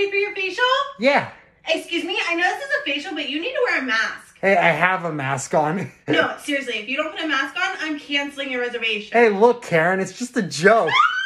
for your facial? Yeah. Excuse me, I know this is a facial, but you need to wear a mask. Hey, I have a mask on. No, seriously, if you don't put a mask on, I'm canceling your reservation. Hey, look, Karen, it's just a joke.